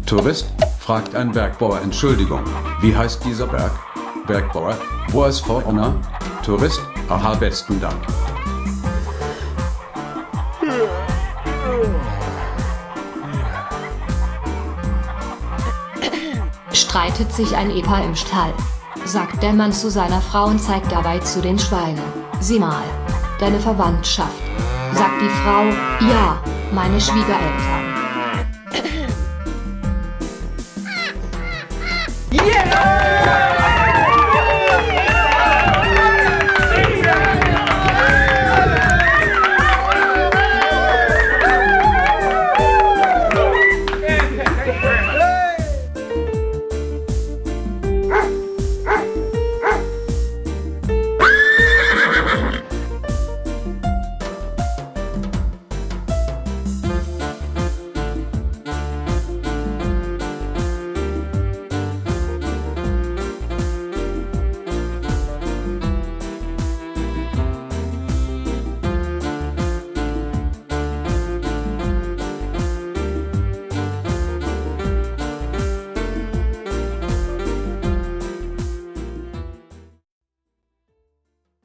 Tourist? Fragt ein Bergbauer. Entschuldigung, wie heißt dieser Berg? Bergbauer, wo ist vorne? Tourist? Aha, besten Dank. Streitet sich ein Ehepaar im Stall. Sagt der Mann zu seiner Frau und zeigt dabei zu den Schweinen. Sieh mal, deine Verwandtschaft. Sagt die Frau, ja, meine Schwiegereltern. Yeah!